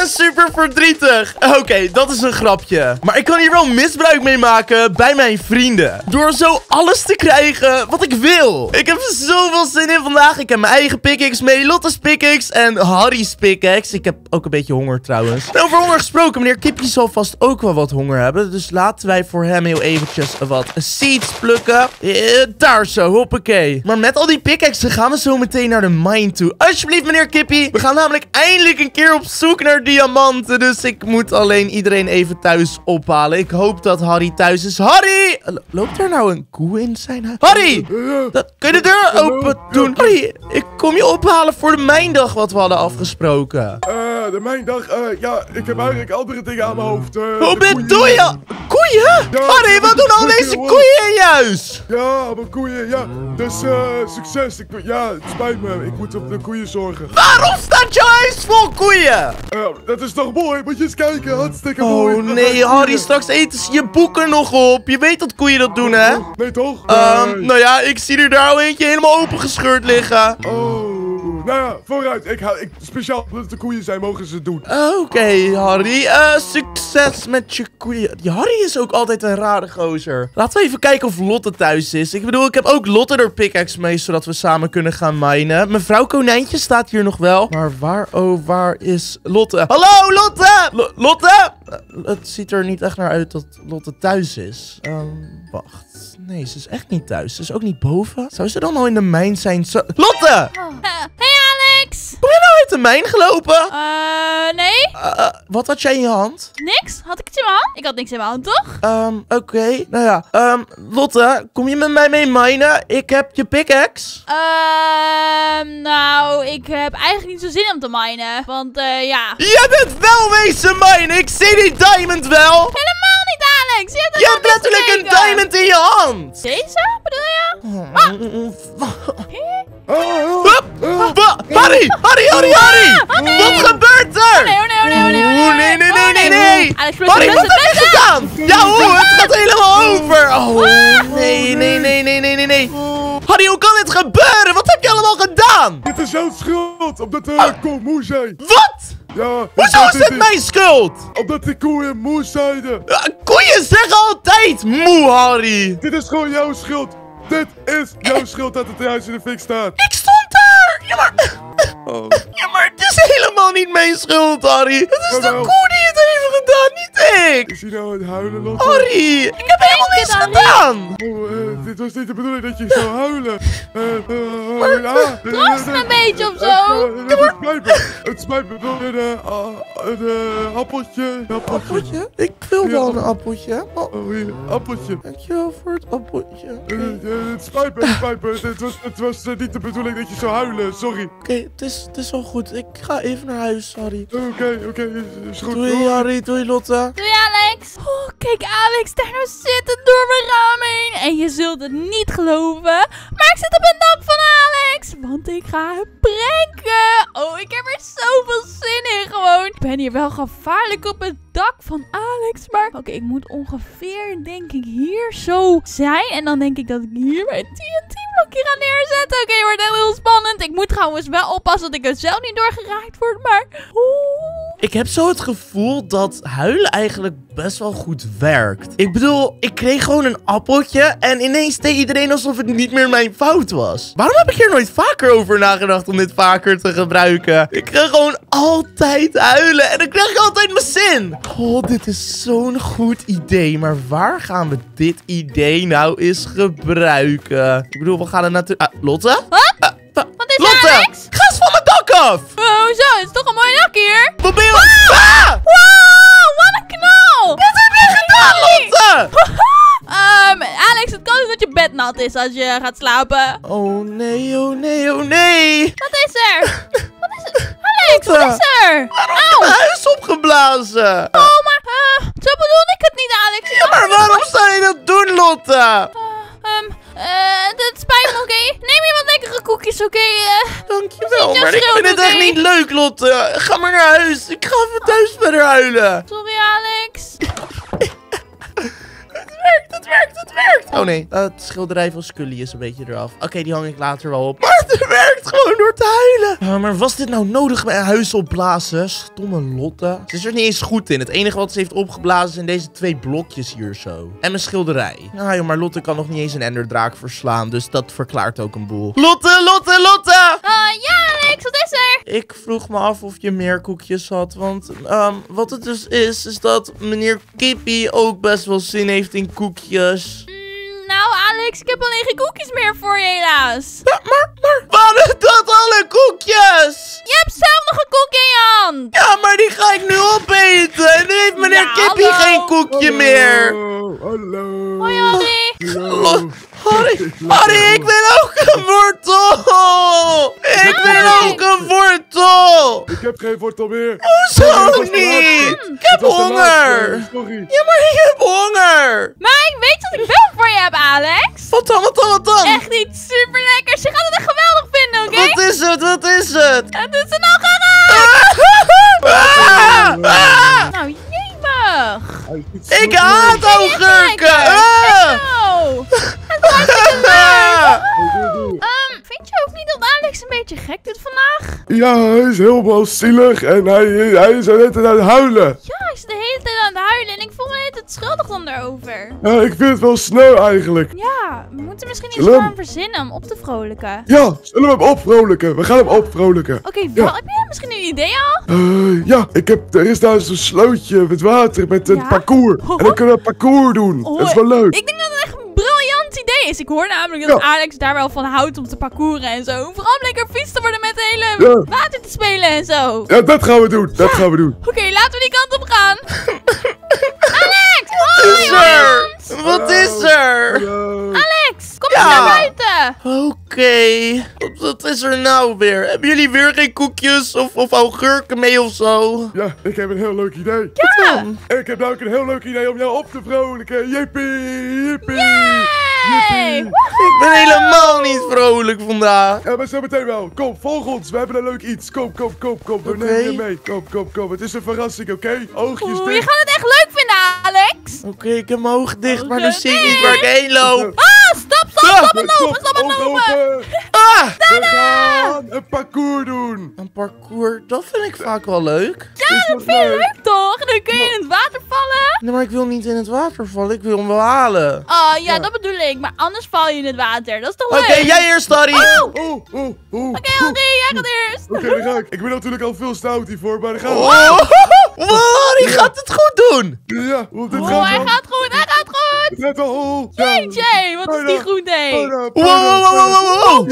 ben super verdrietig. Oké, dat is een grapje. Maar ik kan hier wel misbruik mee maken bij mijn vrienden. Door zo alles te krijgen wat ik wil. Ik heb zoveel zin in vandaag. Ik heb mijn eigen pickaxe mee. Lotte's pickaxe en Harry's pickaxe. Ik heb ook een beetje honger trouwens. En over honger gesproken, meneer Kippie zal vast ook wel wat honger hebben. Dus laten wij voor hem heel eventjes wat seeds plukken. Daar zo, hoppakee. Maar met al die pickaxen gaan we zo meteen naar de mine toe. Alsjeblieft, meneer Kippie. We gaan namelijk eindelijk een keer op zoek naar diamanten. Dus ik moet alleen iedereen even thuis ophalen. Ik hoop dat Harry thuis is. Harry! Loopt er nou een koe in zijn huis? Harry! Kun je de deur open doen? Harry, ik kom je ophalen voor de mijndag wat we hadden afgesproken. De mijndag, ja, ik heb eigenlijk andere dingen aan mijn hoofd. Hoe bedoel je? Koeien? Ja, Harry, wat doen al deze koeien in je huis? Ja, mijn koeien, ja. Dus, succes. Ja, het spijt me. Ik moet op de koeien zorgen. Waarom staat je huis vol koeien? Dat is toch mooi? Moet je eens kijken. Hartstikke mooi. Oh nee, Harry, straks eten ze je boeken nog op. Je weet dat koeien dat doen, hè? Nee, toch? Nou ja, ik zie er daar al eentje helemaal opengescheurd liggen. Oh, nou ja, vooruit. Speciaal omdat het de koeien zijn, mogen ze het doen. Oké, Harry. Succes met je koeien. Die Harry is ook altijd een rare gozer. Laten we even kijken of Lotte thuis is. Ik bedoel, ik heb ook Lotte er pickaxe mee, zodat we samen kunnen gaan minen. Mevrouw Konijntje staat hier nog wel. Maar waar is Lotte? Hallo, Lotte! Lotte? Het ziet er niet echt naar uit dat Lotte thuis is. Wacht. Nee, ze is echt niet thuis. Ze is ook niet boven. Zou ze dan al in de mijn zijn? Lotte! Hey Alex! Kom je nou uit de mijn gelopen? Nee. Wat had jij in je hand? Niks? Had ik iets in mijn hand? Ik had niks in mijn hand, toch? Oké. Nou ja. Lotte, kom je met mij mee minen? Ik heb je pickaxe. Nou, ik heb eigenlijk niet zo zin om te minen. Want, ja. Je bent wel wezen minen! Ik zie die diamond wel! Helemaal niet, Alex! Je hebt letterlijk een diamond in je hand! Deze, bedoel je? Harry! Wat gebeurt er? Nee. Alex, Harry, wat heb je gedaan? Ja, het gaat helemaal over. Oh, nee. Harry, hoe kan dit gebeuren? Wat heb je allemaal gedaan? Dit is jouw schuld, omdat de koe moe zijn. Wat? Ja. Hoezo is dit mijn schuld? Omdat de koeien moe zeiden. Koeien zeggen altijd moe, Harry. Dit is gewoon jouw schuld. Dit is jouw schuld dat het huis in de fik staat. Ik stond daar. Ja, maar het is helemaal niet mijn schuld, Harry. Het is de koe die het heeft gedaan, niet ik. Is hij nou aan het huilen, Lotte? Harry, ik heb helemaal niets gedaan. Dit was niet de bedoeling dat je zou huilen. Troost me een beetje of zo. Het spijt me. Een appeltje. Appeltje? Ik wil wel een appeltje. Oh, hier, appeltje. Dankjewel voor het appeltje. Het spijt me. Het was niet de bedoeling dat je zou huilen. Sorry. Oké, het is al goed. Ik ga even naar huis, Harry. Oké, is goed. Doei, Harry. Doei, Lotte. Doei, Alex. Oh, kijk, Alex, daar nou zitten door mijn raam heen. En je zult het niet geloven, maar ik zit op een dak van Alex. Want ik ga hem pranken. Oh, ik heb er zoveel zin in gewoon. Ik ben hier wel gevaarlijk op het dak van Alex. Maar oké, ik moet ongeveer, denk ik, hier zo zijn. En dan denk ik dat ik hier mijn TNT-blokje ga neerzetten. Oké, wordt heel spannend. Ik moet trouwens wel oppassen dat ik er zelf niet door geraakt word. Maar... Ik heb zo het gevoel dat huilen eigenlijk best wel goed werkt. Ik bedoel, ik kreeg gewoon een appeltje en ineens deed iedereen alsof het niet meer mijn fout was. Waarom heb ik hier nooit vaker over nagedacht om dit vaker te gebruiken? Ik kreeg gewoon altijd huilen en dan krijg ik altijd mijn zin. Oh, dit is zo'n goed idee. Maar waar gaan we dit idee nou eens gebruiken? Ik bedoel, we gaan er natuurlijk... Lotte? Wat? Wat is er, Lotte, Alex? ga eens van mijn dak af! Hoezo? Het is toch een mooi dak hier? Wat ben je... Wow, wat een knal! Wat heb je gedaan, Lotte? Alex, het kan niet dat je bed nat is als je gaat slapen. Oh nee. Wat is er? Wat is er? Alex, wat is er? Waarom heb je mijn huis opgeblazen? Oh, maar zo bedoelde ik het niet, Alex. Ja, maar waarom zou je dat doen, Lotte? Het spijt me, oké? Neem je wat lekkere koekjes, oké? Dankjewel, maar ik vind het echt niet leuk, Lotte. Ga maar naar huis. Ik ga even thuis verder huilen. Sorry, Alex. Het het werkt. Oh nee, het schilderij van Scully is een beetje eraf. Oké, die hang ik later wel op. Maar het werkt gewoon door te huilen. Maar was dit nou nodig bij een huis opblazen? Stomme Lotte. Ze is er niet eens goed in. Het enige wat ze heeft opgeblazen zijn deze 2 blokjes hier zo. En mijn schilderij. Nou joh, maar Lotte kan nog niet eens een enderdraak verslaan. Dus dat verklaart ook een boel. Lotte, Lotte, Lotte! Ja, Alex, wat is er? Ik vroeg me af of je meer koekjes had. Want wat het dus is dat meneer Kippy ook best wel zin heeft in koekjes. Nou, Alex, ik heb alleen geen koekjes meer voor je, helaas. Maar, waren dat alle koekjes? Je hebt zelf nog een koekje in je hand. Ja, maar die ga ik nu opeten. En nu heeft meneer Ja, Kippy hallo. geen koekje meer. Hallo. Hoi, Harry. Harry, ik wil ook een wortel. Ik wil ook een wortel. Ik heb geen wortel meer. Hoezo niet? Ik heb honger. Sorry. Ja, maar ik heb honger. Maar ik weet wat ik wel voor je heb, Alex. Wat dan? Echt niet super lekker. Je gaat het echt geweldig vinden, oké? Wat is het? Het is een algarag. Nou, jemig. Ik haat augurken! Oh, het is hartstikke leuk. Vind je ook niet dat Alex een beetje gek doet vandaag? Ja, hij is helemaal zielig en hij is de hele tijd aan het huilen. Ja, hij is de hele tijd aan het huilen en ik voel me de hele tijd schuldig dan daarover. Ja, ik vind het wel sneu eigenlijk. Ja, we moeten misschien iets Zullen voor we- hem verzinnen om op te vrolijken. Ja, zullen we hem opvrolijken? We gaan hem opvrolijken. Oké, Ja. heb je misschien een idee al? Ja, er is daar zo'n slootje met water met een Ja? parcours. En dan kunnen we een parcours doen. Oh, Dat is wel leuk. Ik denk dat het echt een briljant idee is. Ik hoor namelijk dat Alex daar wel van houdt om te parcouren en zo. Vooral om lekker vies te worden met het hele water te spelen en zo. Ja, dat gaan we doen. Dat gaan we doen. Oké, laten we die kant op gaan. Alex! Wat is er? Hallo. Alex, kom Ja. eens naar buiten. Oké, wat is er nou weer? Hebben jullie weer geen koekjes of augurken mee of zo? Ja, ik heb een heel leuk idee. Ja. Ik heb nou ook een heel leuk idee om jou op te vrolijken. Jippie, jippie. Hey. Ik ben helemaal niet vrolijk vandaag. Ja, maar zo meteen wel. Kom, volg ons. We hebben een leuk iets. Kom. We nemen je mee. Kom. Het is een verrassing, oké? Oogjes Oeh, je dicht. gaat het echt leuk vinden, Alex. Oké, ik heb mijn ogen dicht, maar dan zie ik niet waar ik heen loop. Stop het lopen. Open. Ah! We gaan een parcours doen. Een parcours, dat vind ik vaak wel leuk. Ja, dat vind je leuk toch? Dan kun je in het water vallen. Nee, maar ik wil niet in het water vallen, ik wil hem wel halen. Oh ja, dat bedoel ik. Maar anders val je in het water. Dat is toch leuk? Oké, jij eerst, Harry. Oké, Oké, Harry, jij gaat eerst. dan ga ik. Ik ben natuurlijk al veel stout hiervoor, maar dan gaan we. Wow, Harry gaat het goed doen. Ja, want dit Oh, gaat hij wel. gaat goed. Het gaat wel. Oh, ja. Jay, wat is die goed deed? Wow.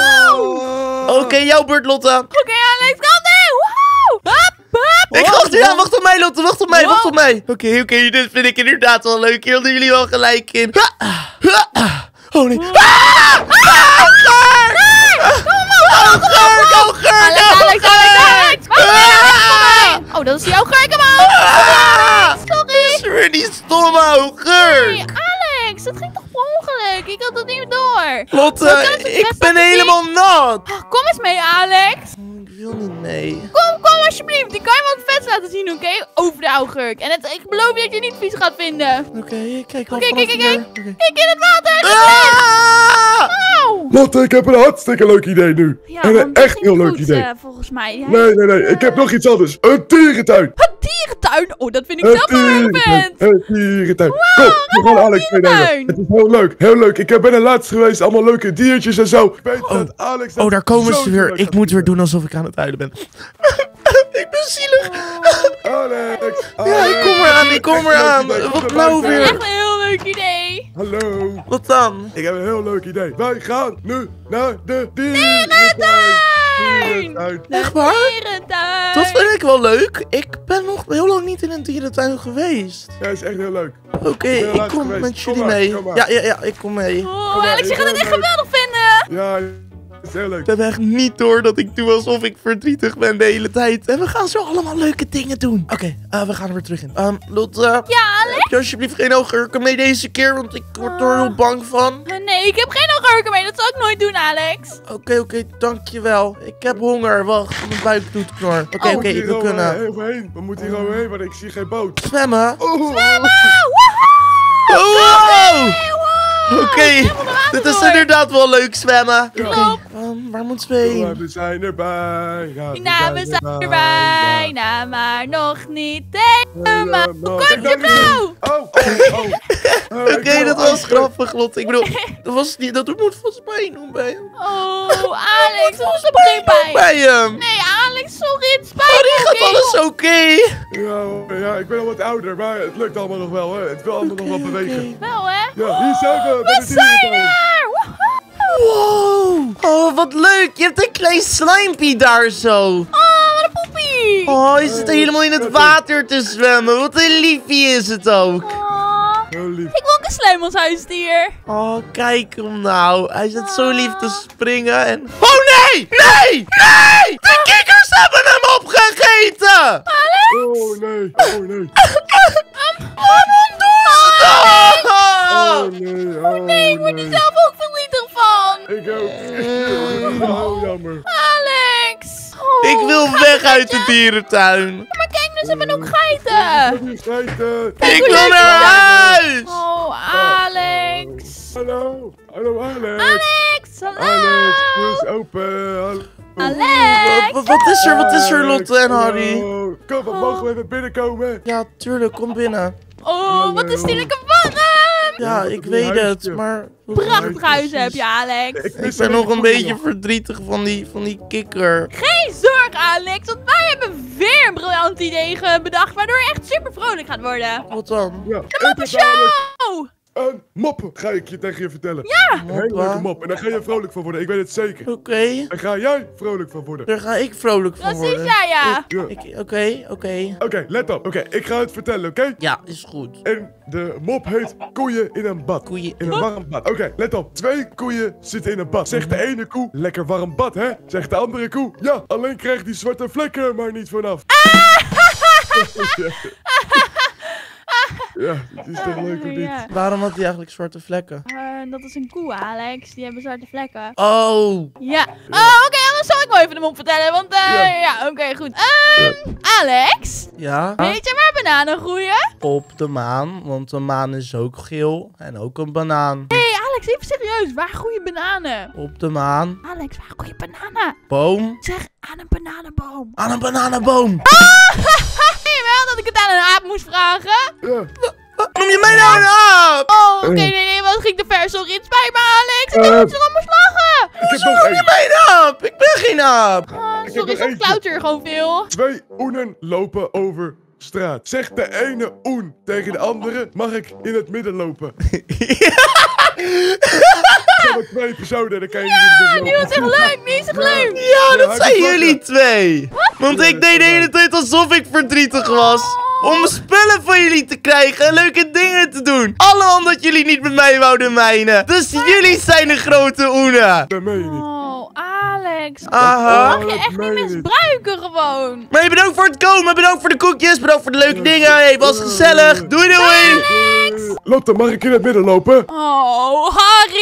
Ja. Oké, jouw beurt, Lotte. Oké, Alex, gaat er. Woehoe. Hop. Ik ga achteraan, wacht op mij, Lotte, wacht op mij. Oké, dit vind ik inderdaad wel leuk. Hier hadden jullie wel gelijk in. Oh nee. Alex. Oh, dat is jouw gurkenman. Sorry. Is er weer die stomme augurk. Hey, Alex, dat ging toch per ongeluk? Ik had dat niet door. Lotte, Zal ik het ik best ben laten helemaal nat. Kom eens mee, Alex. Ik wil niet mee. Kom alsjeblieft. Ik kan je wat vets laten zien, oké? Over de augurk. En ik beloof je dat je het niet vies gaat vinden. Oké, kijk wel Oké, vanaf kijk. hier. Ik in het water. Ah! Auw. Lotte, ik heb een hartstikke leuk idee nu. Ja, en een want dat echt ging heel leuk goed, idee. volgens mij. Ja, Nee. Ik heb nog iets anders. Een dierentuin. Een dierentuin. Oh, dat vind ik zelf wel leuk, vent. Een dierentuin. Kom, we gaan Alex meenemen. dierentuin. Het is heel leuk, heel leuk. Ik ben er laatst geweest, allemaal leuke diertjes en zo. Ik weet dat Alex dat Oh, daar komen zo ze weer. leuk Ik gaat moet weer vinden. doen alsof ik aan het huilen ben. Ik ben zielig. Alex. Ja, ik kom eraan. Wat nou weer? Echt een heel leuk idee. Hallo. Wat dan? Ik heb een heel leuk idee. Wij gaan nu naar de dierentuin. Echt waar? Dierentuin. Dat vind ik wel leuk. Ik ben nog heel lang niet in een dierentuin geweest. Ja, is echt heel leuk. Oké, ben ik laatst kom geweest. met Kom jullie maar, mee. kom maar. Ja, ik kom mee. Oh, Alex, je gaat het echt geweldig vinden. Ja, is heel leuk. Ik heb echt niet door dat ik doe alsof ik verdrietig ben de hele tijd. En we gaan zo allemaal leuke dingen doen. Oké, we gaan er weer terug in. Lotte, Ja, Alex? heb je alsjeblieft geen augurken mee deze keer? Want ik word er heel bang van. Nee, ik heb geen augurken mee. Dat zal ik nooit doen, Alex. Oké, dankjewel. Ik heb honger. Wacht, mijn buik doet knor. Oké, We moeten ik hier wil gewoon, kunnen. even heen. We moeten hier gewoon heen, want ik zie geen boot. Zwemmen? Oh, Woehoe! Wow! Oké, helemaal de water dit is door. inderdaad wel leuk zwemmen. Oké, Klopt. waar moeten we heen? Ja, we zijn erbij. Ja, Nou, we zijn erbij. Nou, maar nog niet helemaal. Kijk Kortje nou blauw. Oh. Oké, dat was grappig, Lot. Ik bedoel, dat was niet, dat moet volgens mij doen bij hem. Oh, Alex, dat was er geen bij. Bij hem. Nee, Alex, sorry, het spijt Oh, me. die gaat oké? alles oké. Ja, ik ben al wat ouder, maar het lukt allemaal nog wel, hè. Het wil allemaal nog wel bewegen. Wel, hè? Ja, hier zijn we. We zijn er! Woehoe. Wow. Oh, wat leuk. Je hebt een klein slijmpie daar zo. Oh, wat een poepie. Oh, hij zit helemaal in het water te zwemmen. Wat een liefie is het ook. Oh, Heel lief. ik wil ook een slijm als huisdier. Oh, kijk hem nou. Hij zit zo lief te springen en... Oh, nee! Nee! Nee! De kikkers hebben hem opgegeten! Oh, nee. Oh, nee. Waarom doen ze dat? Oh, nee. Oh, nee. Ik word er zelf ook verdrietig van. Ik ook. Oh, jammer. Alex. Oh, Ik wil weg uit de dierentuin. maar kijk, nu zijn er ook geiten. Hier schijten. Ik wil naar huis! Oh, Alex. Hallo. Hallo, Alex. Alex, hallo. Alex, deur is open. Hallo. Alex. Wat is er, Lotte en Harry? Hallo. Kom, mogen we even binnenkomen? Ja, tuurlijk, kom binnen. Oh, wat is die lekker warm. Ja, ik weet het, maar... Prachtig huis heb je, Alex. Ik ben nog een beetje verdrietig van die kikker. Geen zorg, Alex, want wij hebben weer een briljant idee bedacht, waardoor je echt super vrolijk gaat worden. Wat dan? Ja, Oh, een mop ga ik je tegen je vertellen. ja. Een hele leuke mop. En daar ga je vrolijk van worden. Ik weet het zeker. Oké, Daar ga jij vrolijk van worden. daar ga ik vrolijk van Dat is worden. jij, ja. Ja. Oké. Oké, let op. Oké, ik ga het vertellen, oké? Ja, is goed. En de mop heet koeien in een bad. Koeien In een warm bad. Oké, let op. 2 koeien zitten in een bad. Zegt de ene koe, lekker warm bad, hè? Zegt de andere koe, ja, alleen krijgt die zwarte vlekken er maar niet vanaf. Ja, het is toch leuk of niet? Ja. Waarom had hij eigenlijk zwarte vlekken? Dat is een koe, Alex. Die hebben zwarte vlekken. Oh, Ja. Oh, oké, anders zal ik wel even de mop vertellen, want ja, oké, goed. Alex, ja. weet je waar bananen groeien? Op de maan, want de maan is ook geel en ook een banaan. Hey, Alex, even serieus, waar groeien bananen? Op de maan, Alex, waar groeien bananen? boom, Zeg, aan een bananenboom. aan een bananenboom. Hey, wel dat ik het aan een aap moest vragen. Ja. Noem je mij nou een aap? Oh, oké, nee, wat ging te ver. Sorry, het spijt me, Alex. Ik dacht dat je erom moest lachen. Ik heb Zo nog noem je één. mij een aap? Ik ben geen aap. Sorry, nog soms eentje. klautert er gewoon veel. 2 oenen lopen over straat. Zegt de ene oen tegen de andere, mag ik in het midden lopen? Er zijn maar 2 personen en dan kan je niet in Die het midden was lopen. echt leuk, die is echt leuk. Ja, dat hij zijn moet jullie lachen. twee. Want ik deed de hele tijd alsof ik verdrietig was. Om spullen van jullie te krijgen en leuke dingen te doen. Allemaal omdat jullie niet met mij wouden mijnen. Dus jullie zijn de grote oenen. Dat meen je niet. Oh, Alex. Aha. Mag je echt niet misbruiken gewoon. Maar bedankt voor het komen. Bedankt voor de koekjes. Bedankt voor de leuke dingen. Hey, was gezellig. Doei doei. Lotte, mag ik in het midden lopen? Oh, Harry.